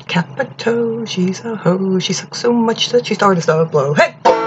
Capito, she's a hoe. She sucks so much that she started to blow. Hey!